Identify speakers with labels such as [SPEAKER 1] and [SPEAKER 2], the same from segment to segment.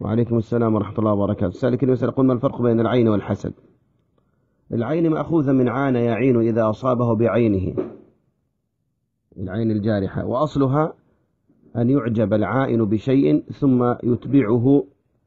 [SPEAKER 1] وعليكم السلام ورحمة الله وبركاته. سألك المسألة، قلنا الفرق بين العين والحسد. العين مأخوذة من عان يعين إذا أصابه بعينه، العين الجارحة، وأصلها أن يعجب العائن بشيء ثم يتبعه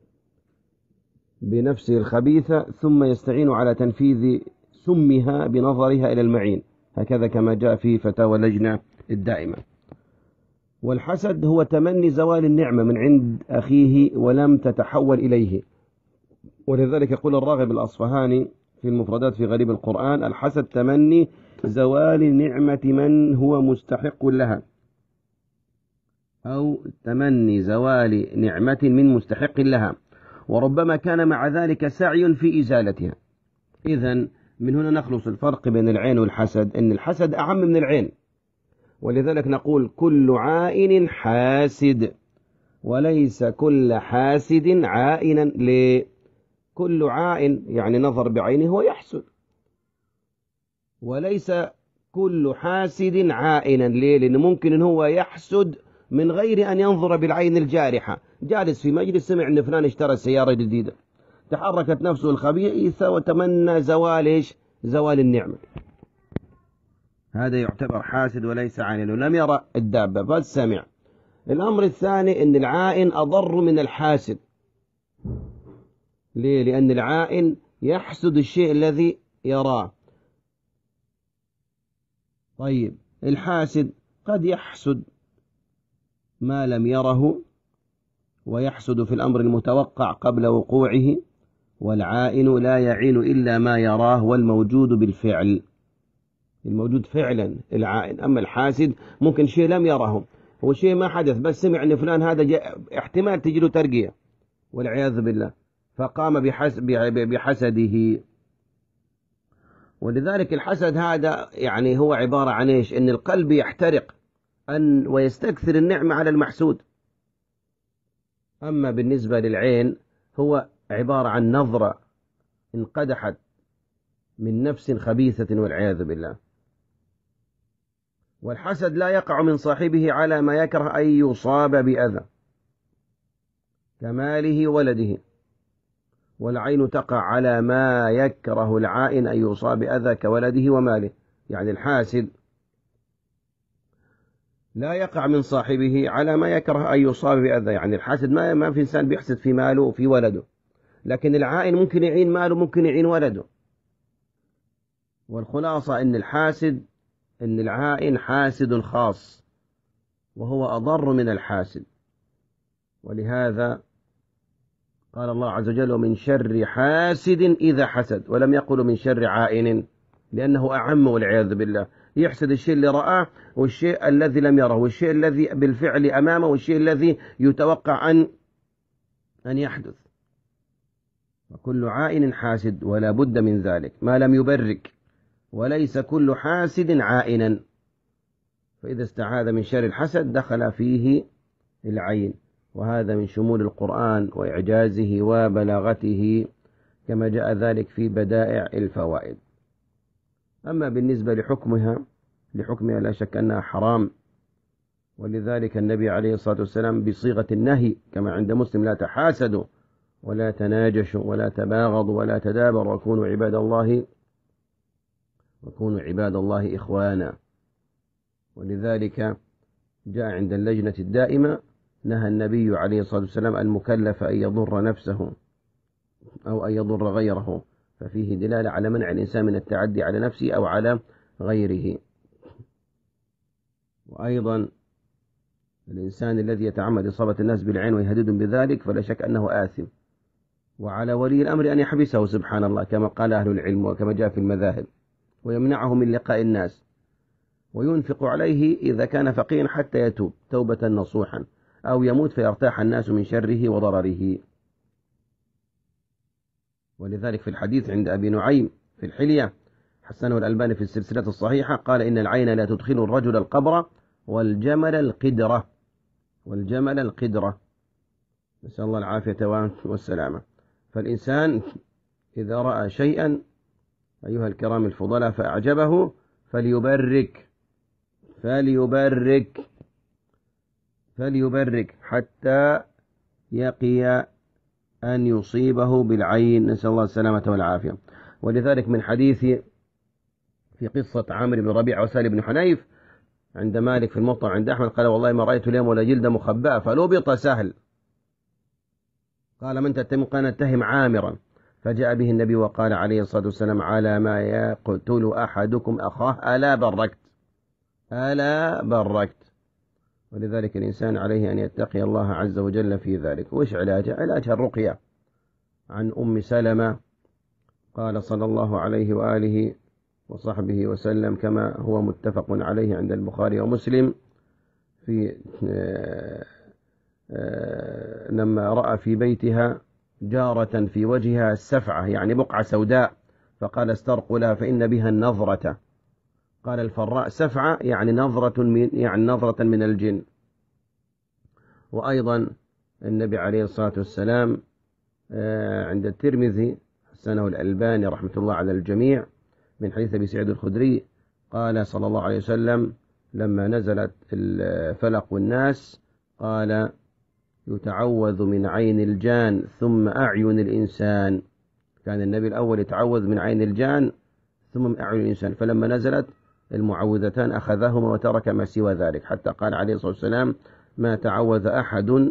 [SPEAKER 1] بنفسه الخبيثة ثم يستعين على تنفيذ سمها بنظرها إلى المعين، هكذا كما جاء في فتاوى اللجنة الدائمة. والحسد هو تمني زوال النعمة من عند أخيه ولم تتحول إليه، ولذلك يقول الراغب الأصفهاني في المفردات في غريب القرآن: الحسد تمني زوال نعمة من هو مستحق لها، أو تمني زوال نعمة من مستحق لها، وربما كان مع ذلك سعي في إزالتها. إذن من هنا نخلص الفرق بين العين والحسد، أن الحسد أعم من العين، ولذلك نقول كل عائن حاسد، وليس كل حاسد عائنا. كل عائن يعني نظر بعينه هو يحسد، وليس كل حاسد عائنا. ليه؟ لأنه ممكن أن هو يحسد من غير أن ينظر بالعين الجارحة، جالس في مجلس سمع أن فلان اشترى سيارة جديدة، تحركت نفسه الخبيثة وتمنى زوال النعمة، هذا يعتبر حاسد وليس عائنا، لم يرى الدابة بس سمع. الأمر الثاني أن العائن أضر من الحاسد. ليه؟ لأن العائن يحسد الشيء الذي يراه. طيب الحاسد قد يحسد ما لم يره، ويحسد في الأمر المتوقع قبل وقوعه، والعائن لا يعين إلا ما يراه والموجود بالفعل، الموجود فعلا العائن. أما الحاسد ممكن شيء لم يره، هو شيء ما حدث بس سمع أن فلان هذا احتمال تجي له ترقية والعياذ بالله، فقام بحسده. ولذلك الحسد هذا يعني هو عبارة عن إيش؟ أن القلب يحترق ويستكثر النعمة على المحسود. أما بالنسبة للعين هو عبارة عن نظرة انقدحت من نفس خبيثة والعياذ بالله. والحسد لا يقع من صاحبه على ما يكره أن يصاب بأذى كماله ولده، والعين تقع على ما يكره العائن أن يصاب بأذى كولده وماله. يعني الحاسد لا يقع من صاحبه على ما يكره أن يصاب بأذى، يعني الحاسد ما في إنسان بيحسد في ماله وفي ولده، لكن العائن ممكن يعين ماله ممكن يعين ولده. والخلاصة أن العائن حاسد خاص، وهو أضر من الحاسد. ولهذا قال الله عز وجل: ومن شر حاسد إذا حسد، ولم يقل من شر عائن، لأنه أعم والعياذ بالله. يحسد الشيء اللي رآه والشيء الذي لم يره والشيء الذي بالفعل أمامه والشيء الذي يتوقع أن يحدث. وكل عائن حاسد ولا بد من ذلك ما لم يبرك، وليس كل حاسد عائنا. فإذا استعاذ من شر الحسد دخل فيه العين، وهذا من شمول القرآن وإعجازه وبلاغته كما جاء ذلك في بدائع الفوائد. أما بالنسبة لحكمها لا شك أنها حرام، ولذلك النبي عليه الصلاة والسلام بصيغة النهي كما عند مسلم: لا تحاسدوا ولا تناجشوا ولا تباغضوا ولا تدابروا وكونوا عباد الله إخوانا. ولذلك جاء عند اللجنة الدائمة نهى النبي عليه الصلاة والسلام المكلف أن يضر نفسه أو أن يضر غيره، ففيه دلالة على منع الإنسان من التعدي على نفسه أو على غيره. وأيضا الإنسان الذي يتعمد إصابة الناس بالعين ويهددهم بذلك فلا شك أنه آثم، وعلى ولي الأمر أن يحبسه سبحان الله كما قال أهل العلم وكما جاء في المذاهب، ويمنعه من لقاء الناس، وينفق عليه إذا كان فقيرا حتى يتوب توبة نصوحا، أو يموت فيرتاح الناس من شره وضرره. ولذلك في الحديث عند أبي نعيم في الحلية حسنه الألباني في السلسلة الصحيحة قال: إن العين لا تدخل الرجل القبر والجمل القدرة. نسأل الله العافية والسلامة. فالإنسان إذا رأى شيئا أيها الكرام الفضلاء فأعجبه فليبرك حتى يقي أن يصيبه بالعين، نسأل الله السلامة والعافية. ولذلك من حديث في قصة عامر بن ربيعة وسهل بن حنيف عند مالك في الموطأ عند أحمد قال والله ما رأيت اليوم ولا جلد مخبأة فلبط سهل. قال من تتهم؟ قال نتهم عامرا. فجاء به النبي وقال عليه الصلاة والسلام على ما يقتل أحدكم أخاه ألا بركت، ألا بركت. ولذلك الإنسان عليه أن يتقي الله عز وجل في ذلك. وإيش علاجها؟ علاجها الرقية. عن أم سلمة قال صلى الله عليه وآله وصحبه وسلم كما هو متفق عليه عند البخاري ومسلم في لما رأى في بيتها جارة في وجهها السفعة يعني بقعة سوداء فقال استرقوا لها فإن بها النظرة. قال الفراء سفعة يعني نظرة من الجن. وأيضا النبي عليه الصلاة والسلام عند الترمذي حسنه الألباني رحمة الله على الجميع من حديث أبي سعيد الخدري قال صلى الله عليه وسلم لما نزلت الفلق والناس قال يتعوذ من عين الجان ثم أعين الإنسان. كان النبي الأول يتعوذ من عين الجان ثم من أعين الإنسان، فلما نزلت المعوذتان أخذهما وترك ما سوى ذلك، حتى قال عليه الصلاة والسلام ما تعوذ أحد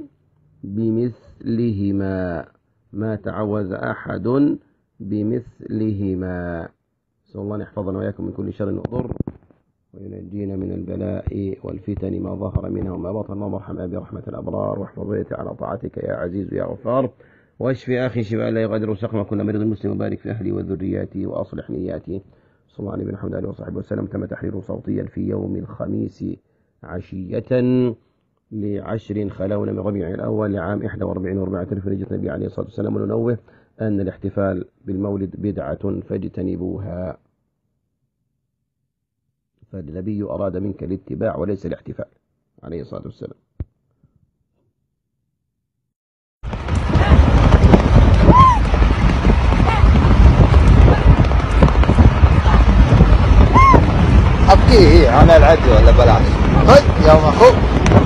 [SPEAKER 1] بمثلهما، ما تعوذ أحد بمثلهما. نسأل الله أن يحفظنا وإياكم من كل شر وضر وينجينا من البلاء والفتن ما ظهر منها وما بطن. اللهم ارحم أبي رحمة الأبرار واحفظ بيتي على طاعتك يا عزيز يا غفار، واشفي أخي شفاء لا يغادر سقما كل مريض مسلم، وبارك في أهلي وذرياتي وأصلح نياتي. صلى الله عليه محمد آله وصحبه وسلم. تم تحرير صوتيا في يوم الخميس عشية ل10 خلون من ربيع الأول لعام 41 و400 في هجرة النبي عليه الصلاة والسلام. وننوه أن الاحتفال بالمولد بدعة فاجتنبوها، فالنبي أراد منك الاتباع وليس الاحتفال عليه الصلاة والسلام.
[SPEAKER 2] أبكيه على العدو ولا بلاش؟ خذ يا أخو.